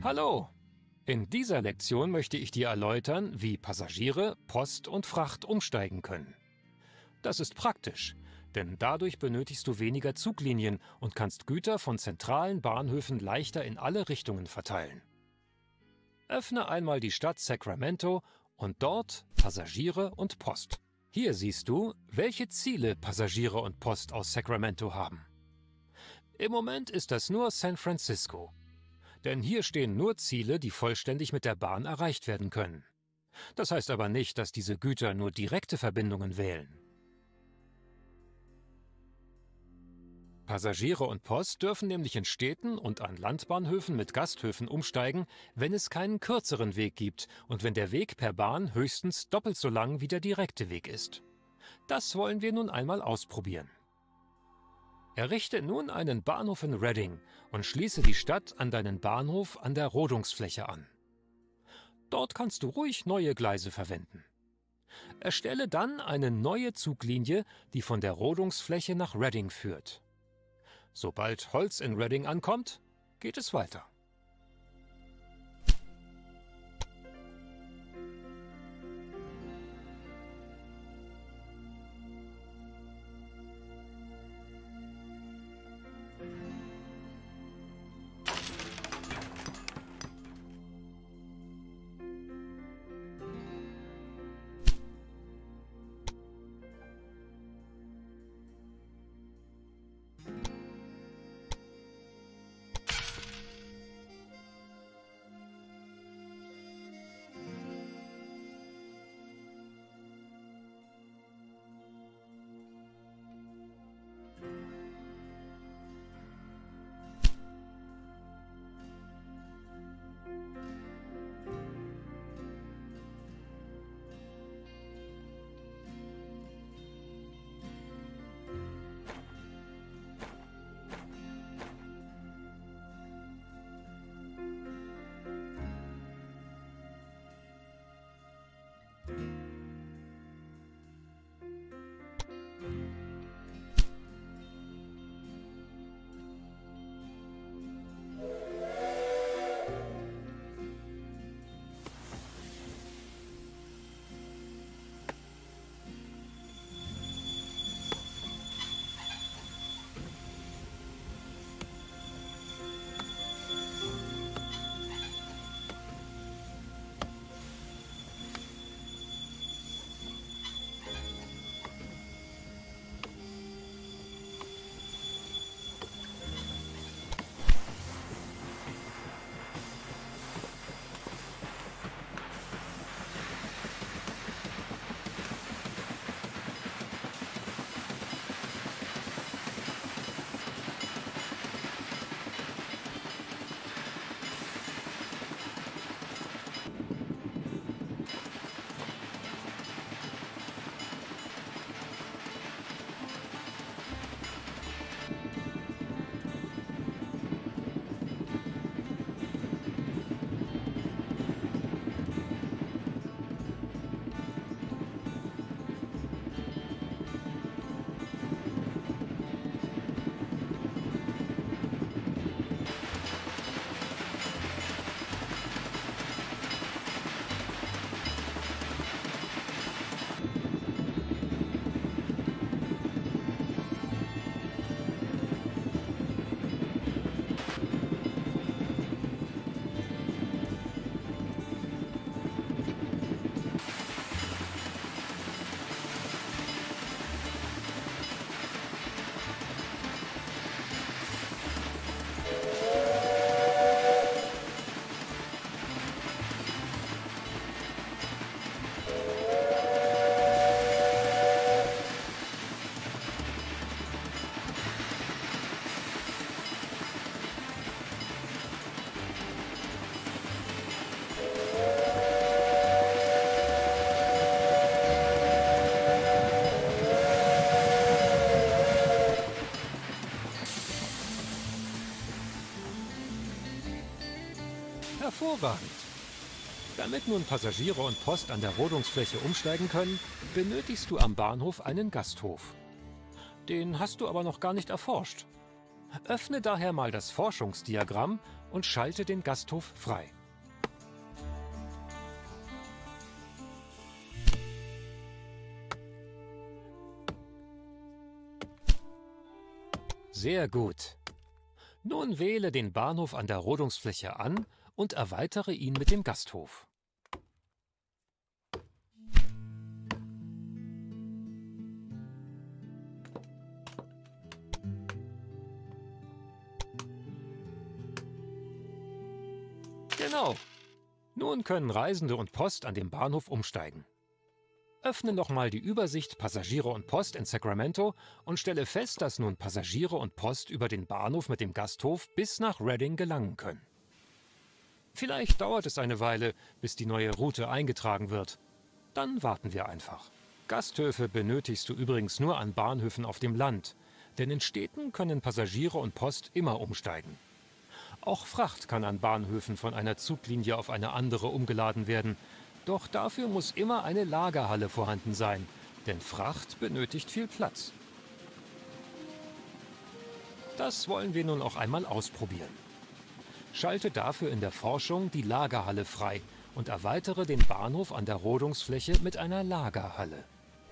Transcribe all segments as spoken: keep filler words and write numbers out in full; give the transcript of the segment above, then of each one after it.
Hallo! In dieser Lektion möchte ich dir erläutern, wie Passagiere, Post und Fracht umsteigen können. Das ist praktisch, denn dadurch benötigst du weniger Zuglinien und kannst Güter von zentralen Bahnhöfen leichter in alle Richtungen verteilen. Öffne einmal die Stadt Sacramento und dort Passagiere und Post. Hier siehst du, welche Ziele Passagiere und Post aus Sacramento haben. Im Moment ist das nur San Francisco. Denn hier stehen nur Ziele, die vollständig mit der Bahn erreicht werden können. Das heißt aber nicht, dass diese Güter nur direkte Verbindungen wählen. Passagiere und Post dürfen nämlich in Städten und an Landbahnhöfen mit Gasthöfen umsteigen, wenn es keinen kürzeren Weg gibt und wenn der Weg per Bahn höchstens doppelt so lang wie der direkte Weg ist. Das wollen wir nun einmal ausprobieren. Errichte nun einen Bahnhof in Redding und schließe die Stadt an deinen Bahnhof an der Rodungsfläche an. Dort kannst du ruhig neue Gleise verwenden. Erstelle dann eine neue Zuglinie, die von der Rodungsfläche nach Redding führt. Sobald Holz in Redding ankommt, geht es weiter. Hervorragend! Damit nun Passagiere und Post an der Rodungsfläche umsteigen können, benötigst du am Bahnhof einen Gasthof. Den hast du aber noch gar nicht erforscht. Öffne daher mal das Forschungsdiagramm und schalte den Gasthof frei. Sehr gut. Nun wähle den Bahnhof an der Rodungsfläche an und erweitere ihn mit dem Gasthof. Genau. Nun können Reisende und Post an dem Bahnhof umsteigen. Öffne nochmal die Übersicht Passagiere und Post in Sacramento und stelle fest, dass nun Passagiere und Post über den Bahnhof mit dem Gasthof bis nach Redding gelangen können. Vielleicht dauert es eine Weile, bis die neue Route eingetragen wird. Dann warten wir einfach. Gasthöfe benötigst du übrigens nur an Bahnhöfen auf dem Land, denn in Städten können Passagiere und Post immer umsteigen. Auch Fracht kann an Bahnhöfen von einer Zuglinie auf eine andere umgeladen werden. Doch dafür muss immer eine Lagerhalle vorhanden sein, denn Fracht benötigt viel Platz. Das wollen wir nun auch einmal ausprobieren. Schalte dafür in der Forschung die Lagerhalle frei und erweitere den Bahnhof an der Rodungsfläche mit einer Lagerhalle.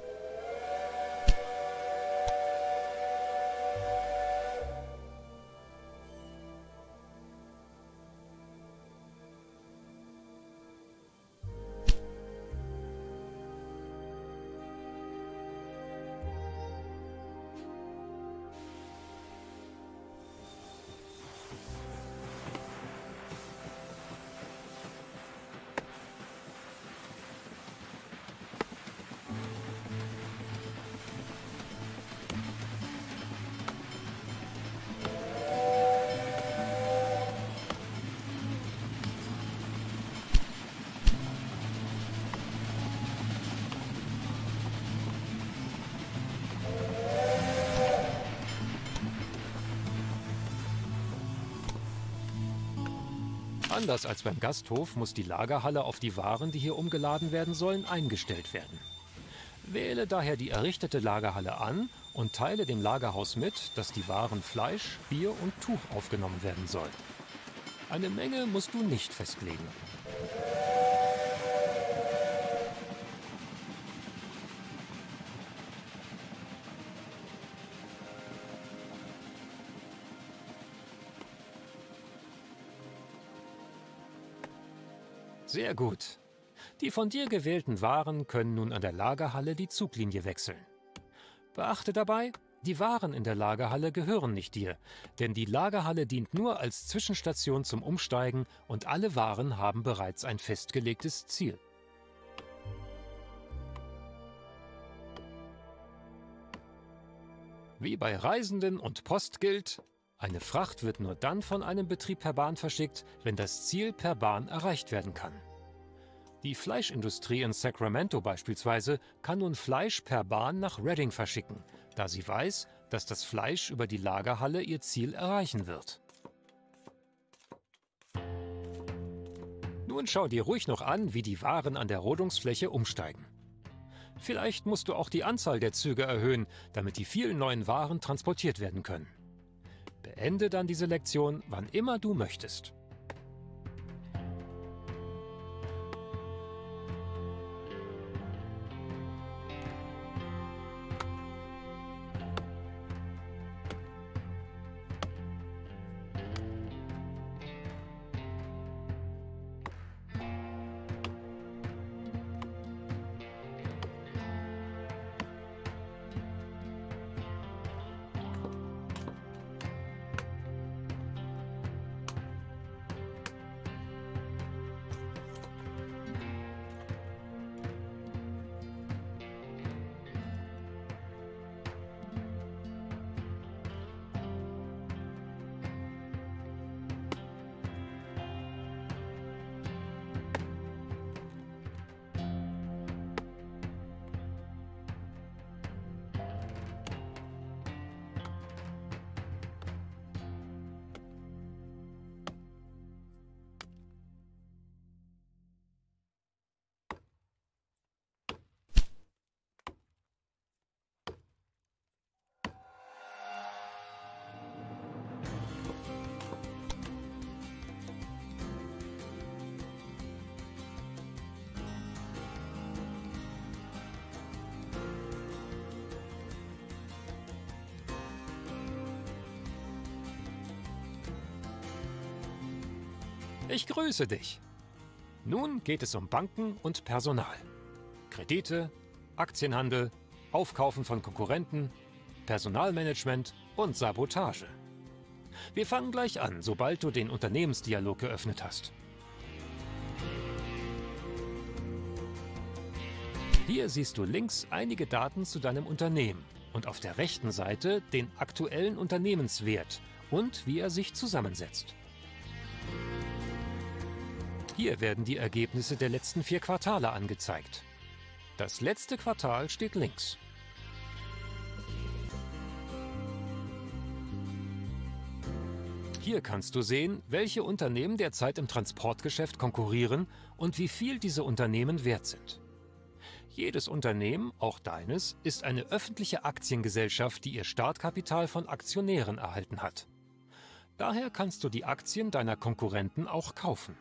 Anders als beim Gasthof muss die Lagerhalle auf die Waren, die hier umgeladen werden sollen, eingestellt werden. Wähle daher die errichtete Lagerhalle an und teile dem Lagerhaus mit, dass die Waren Fleisch, Bier und Tuch aufgenommen werden sollen. Eine Menge musst du nicht festlegen. Sehr gut. Die von dir gewählten Waren können nun an der Lagerhalle die Zuglinie wechseln. Beachte dabei, die Waren in der Lagerhalle gehören nicht dir, denn die Lagerhalle dient nur als Zwischenstation zum Umsteigen und alle Waren haben bereits ein festgelegtes Ziel. Wie bei Reisenden und Post gilt: Eine Fracht wird nur dann von einem Betrieb per Bahn verschickt, wenn das Ziel per Bahn erreicht werden kann. Die Fleischindustrie in Sacramento beispielsweise kann nun Fleisch per Bahn nach Redding verschicken, da sie weiß, dass das Fleisch über die Lagerhalle ihr Ziel erreichen wird. Nun schau dir ruhig noch an, wie die Waren an der Rodungsfläche umsteigen. Vielleicht musst du auch die Anzahl der Züge erhöhen, damit die vielen neuen Waren transportiert werden können. Beende dann diese Lektion, wann immer du möchtest. Ich grüße dich. Nun geht es um Banken und Personal. Kredite, Aktienhandel, Aufkaufen von Konkurrenten, Personalmanagement und Sabotage. Wir fangen gleich an, sobald du den Unternehmensdialog geöffnet hast. Hier siehst du links einige Daten zu deinem Unternehmen und auf der rechten Seite den aktuellen Unternehmenswert und wie er sich zusammensetzt. Hier werden die Ergebnisse der letzten vier Quartale angezeigt. Das letzte Quartal steht links. Hier kannst du sehen, welche Unternehmen derzeit im Transportgeschäft konkurrieren und wie viel diese Unternehmen wert sind. Jedes Unternehmen, auch deines, ist eine öffentliche Aktiengesellschaft, die ihr Startkapital von Aktionären erhalten hat. Daher kannst du die Aktien deiner Konkurrenten auch kaufen.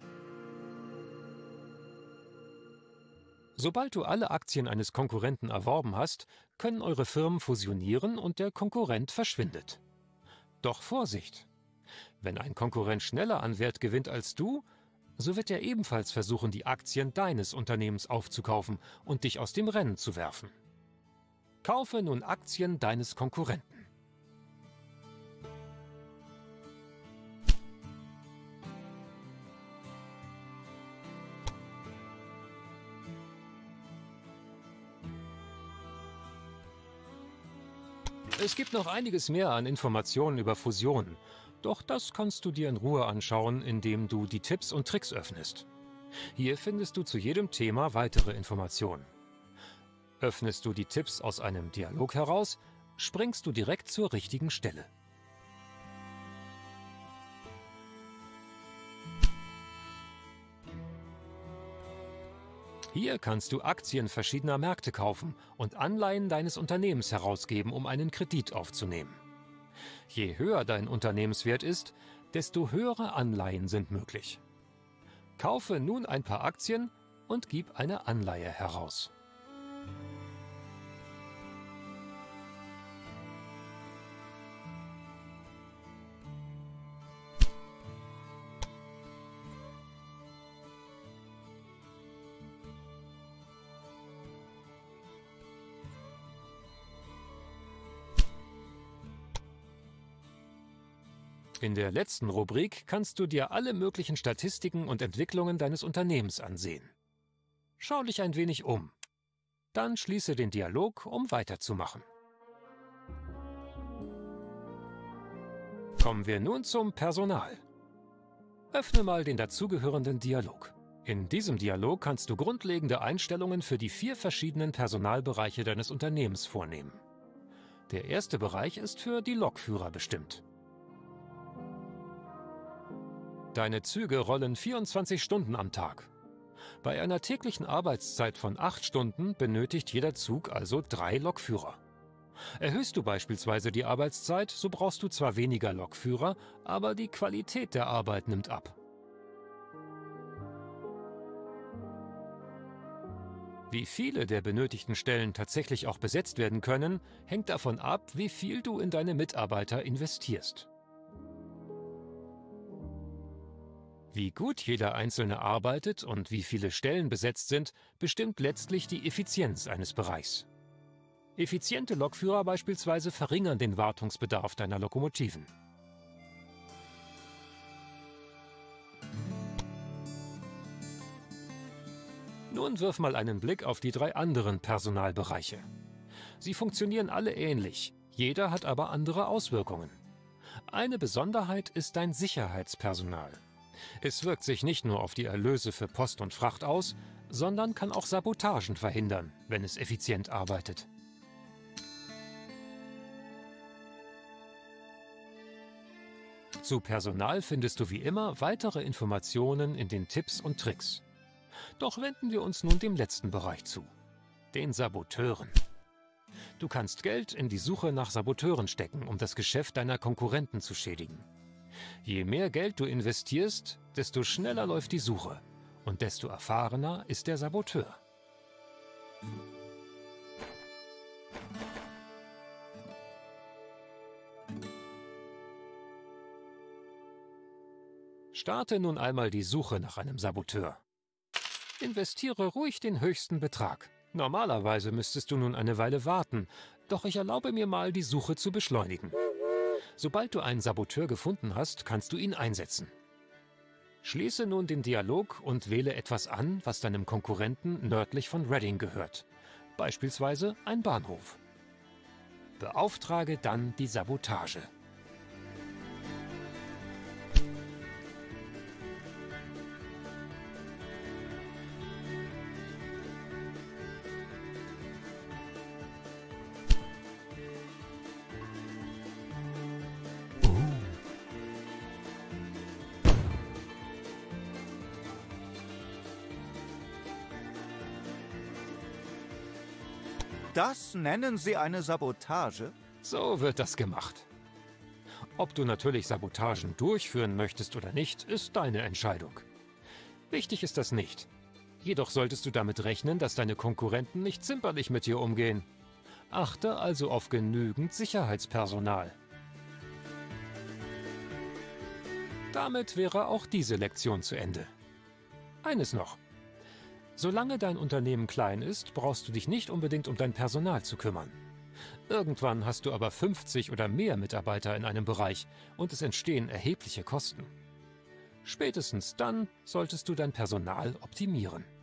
Sobald du alle Aktien eines Konkurrenten erworben hast, können eure Firmen fusionieren und der Konkurrent verschwindet. Doch Vorsicht! Wenn ein Konkurrent schneller an Wert gewinnt als du, so wird er ebenfalls versuchen, die Aktien deines Unternehmens aufzukaufen und dich aus dem Rennen zu werfen. Kaufe nun Aktien deines Konkurrenten. Es gibt noch einiges mehr an Informationen über Fusionen, doch das kannst du dir in Ruhe anschauen, indem du die Tipps und Tricks öffnest. Hier findest du zu jedem Thema weitere Informationen. Öffnest du die Tipps aus einem Dialog heraus, springst du direkt zur richtigen Stelle. Hier kannst du Aktien verschiedener Märkte kaufen und Anleihen deines Unternehmens herausgeben, um einen Kredit aufzunehmen. Je höher dein Unternehmenswert ist, desto höhere Anleihen sind möglich. Kaufe nun ein paar Aktien und gib eine Anleihe heraus. In der letzten Rubrik kannst du dir alle möglichen Statistiken und Entwicklungen deines Unternehmens ansehen. Schau dich ein wenig um. Dann schließe den Dialog, um weiterzumachen. Kommen wir nun zum Personal. Öffne mal den dazugehörenden Dialog. In diesem Dialog kannst du grundlegende Einstellungen für die vier verschiedenen Personalbereiche deines Unternehmens vornehmen. Der erste Bereich ist für die Lokführer bestimmt. Deine Züge rollen vierundzwanzig Stunden am Tag. Bei einer täglichen Arbeitszeit von acht Stunden benötigt jeder Zug also drei Lokführer. Erhöhst du beispielsweise die Arbeitszeit, so brauchst du zwar weniger Lokführer, aber die Qualität der Arbeit nimmt ab. Wie viele der benötigten Stellen tatsächlich auch besetzt werden können, hängt davon ab, wie viel du in deine Mitarbeiter investierst. Wie gut jeder Einzelne arbeitet und wie viele Stellen besetzt sind, bestimmt letztlich die Effizienz eines Bereichs. Effiziente Lokführer beispielsweise verringern den Wartungsbedarf deiner Lokomotiven. Nun wirf mal einen Blick auf die drei anderen Personalbereiche. Sie funktionieren alle ähnlich, jeder hat aber andere Auswirkungen. Eine Besonderheit ist dein Sicherheitspersonal. Es wirkt sich nicht nur auf die Erlöse für Post und Fracht aus, sondern kann auch Sabotagen verhindern, wenn es effizient arbeitet. Zu Personal findest du wie immer weitere Informationen in den Tipps und Tricks. Doch wenden wir uns nun dem letzten Bereich zu, den Saboteuren. Du kannst Geld in die Suche nach Saboteuren stecken, um das Geschäft deiner Konkurrenten zu schädigen. Je mehr Geld du investierst, desto schneller läuft die Suche und desto erfahrener ist der Saboteur. Starte nun einmal die Suche nach einem Saboteur. Investiere ruhig den höchsten Betrag. Normalerweise müsstest du nun eine Weile warten, doch ich erlaube mir mal, die Suche zu beschleunigen. Sobald du einen Saboteur gefunden hast, kannst du ihn einsetzen. Schließe nun den Dialog und wähle etwas an, was deinem Konkurrenten nördlich von Reading gehört. Beispielsweise ein Bahnhof. Beauftrage dann die Sabotage. Das nennen Sie eine Sabotage? So wird das gemacht. Ob du natürlich Sabotagen durchführen möchtest oder nicht, ist deine Entscheidung. Wichtig ist das nicht. Jedoch solltest du damit rechnen, dass deine Konkurrenten nicht zimperlich mit dir umgehen. Achte also auf genügend Sicherheitspersonal. Damit wäre auch diese Lektion zu Ende. Eines noch. Solange dein Unternehmen klein ist, brauchst du dich nicht unbedingt um dein Personal zu kümmern. Irgendwann hast du aber fünfzig oder mehr Mitarbeiter in einem Bereich und es entstehen erhebliche Kosten. Spätestens dann solltest du dein Personal optimieren.